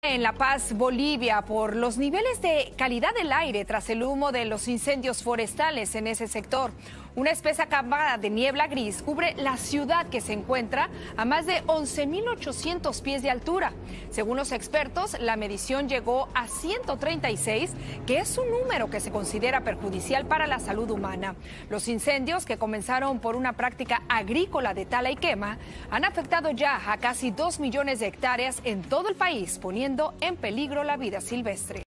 En La Paz, Bolivia, por los niveles de calidad del aire tras el humo de los incendios forestales en ese sector. Una espesa capa de niebla gris cubre la ciudad, que se encuentra a más de 11.800 pies de altura. Según los expertos, la medición llegó a 136, que es un número que se considera perjudicial para la salud humana. Los incendios, que comenzaron por una práctica agrícola de tala y quema, han afectado ya a casi 2 millones de hectáreas en todo el país, poniendo en peligro la vida silvestre.